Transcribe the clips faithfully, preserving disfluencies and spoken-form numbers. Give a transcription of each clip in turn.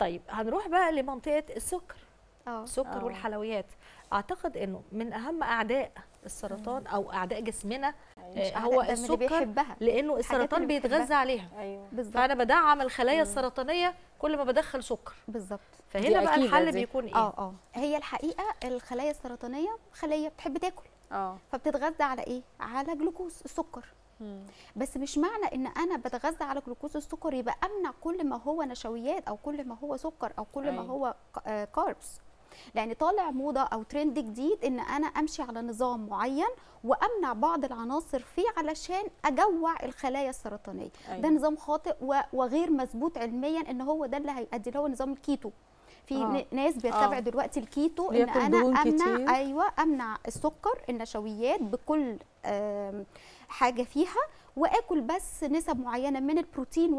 طيب هنروح بقى لمنطقه السكر. اه السكر آه. والحلويات، اعتقد انه من اهم اعداء السرطان او اعداء جسمنا مش آه، هو أعداء، ده من اللي السكر، بيحبها. لانه الحاجات السرطان اللي بيتغذى بيحبها. عليها. ايوه بالظبط فانا بدعم الخلايا مم. السرطانيه كل ما بدخل سكر. بالظبط. فهنا دي بقى أكيدة الحل دي. بيكون ايه؟ اه اه هي الحقيقه الخلايا السرطانيه خليه بتحب تاكل، اه فبتتغذى على ايه؟ على جلوكوز السكر. مم. بس مش معنى ان انا بتغذى على جلوكوز السكر يبقى امنع كل ما هو نشويات او كل ما هو سكر او كل ما أيوة. هو كاربس. لان طالع موضه او ترند جديد ان انا امشي على نظام معين وامنع بعض العناصر فيه علشان اجوع الخلايا السرطانيه. أيوة. ده نظام خاطئ و- وغير مثبوت علميا ان هو ده اللي هيؤدي اللي هو نظام الكيتو. في آه. ن- ناس بيتبعوا آه. دلوقتي الكيتو ان بياكل انا دهون امنع كتير. ايوه امنع السكر النشويات بكل آم، حاجه فيها، واكل بس نسب معينه من البروتين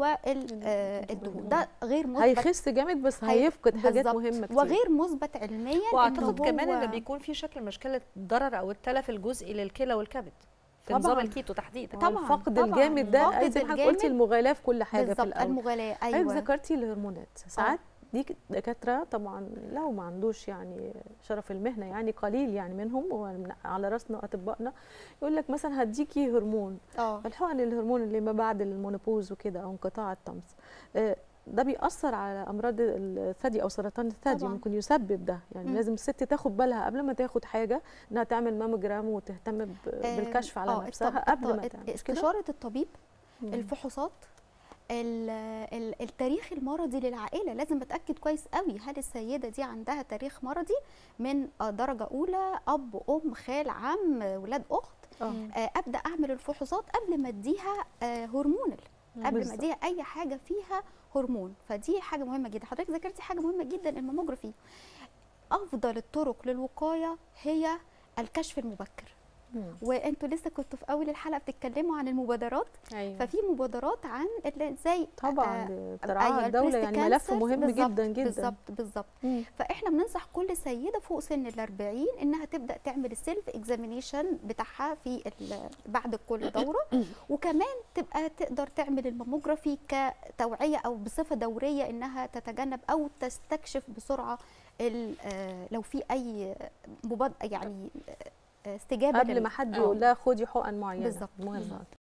والدهون. ده غير مثبت. هيخس جامد بس هي- هيفقد حاجات بالظبط. مهمه كتير. وغير مثبت علميا. واعتقد إن كمان هو ان بيكون في شكل من اشكال الضرر او التلف الجزئي للكلى والكبد في طبعاً. نظام الكيتو تحديدا. طبعاً. الفقد طبعاً. الجامد ده فقد زي ما حضرتك قلتي الجامد. المغالاه في كل حاجه في بالظبط الاول. المغالاه. حضرتك ايوه ذكرتي الهرمونات ساعات دي دكاتره طبعا لو ما عندوش يعني شرف المهنه يعني قليل يعني منهم وعلى راسنا اطبائنا يقول لك مثلا هديكي هرمون اه فالحقن الهرمون اللي ما بعد المونوبوز وكده او انقطاع الطمس آه، ده بيأثر على امراض الثدي او سرطان الثدي. طبعاً. ممكن يسبب ده يعني. مم. لازم الست تاخد بالها قبل ما تاخد حاجه انها تعمل ماموجرام وتهتم ب- بالكشف على آه، نفسها الطب- قبل ما الط- تعمل مش كده؟ استشاره الطبيب، مم. الفحوصات، ال- ال- التاريخ المرضي للعائله. لازم اتاكد كويس قوي هل السيده دي عندها تاريخ مرضي من آه، درجه اولى، اب ام خال عم ولاد اخت. اه آه، ابدا اعمل الفحوصات قبل ما اديها آه، هرمونال، قبل ما بالظبط. اديها اي حاجه فيها هرمون. فدي حاجه مهمه جدا. حضرتك ذكرتي حاجه مهمه جدا، الماموجرافي. افضل الطرق للوقايه هي الكشف المبكر. مم. وانتوا لسه كنتوا في اول الحلقه بتتكلموا عن المبادرات. ايوه ففي مبادرات عن ال- ازاي طبعا آه، بترعاها أيوة، الدوله البريست يعني ملف كانسر. مهم بالظبط، جدا جدا. بالظبط بالظبط. مم. فاحنا بننصح كل سيده فوق سن الأربعين انها تبدا تعمل السيلف اكزامينيشن بتاعها في ال- بعد كل دوره، وكمان تبقى تقدر تعمل الماموجرافي كتوعيه او بصفه دوريه انها تتجنب او تستكشف بسرعه ال- آه، لو في اي مباد يعني آه، استجابه قبل لل- ما حد آه. يقول لها خدي حقن معينه بالظبط. مهمه.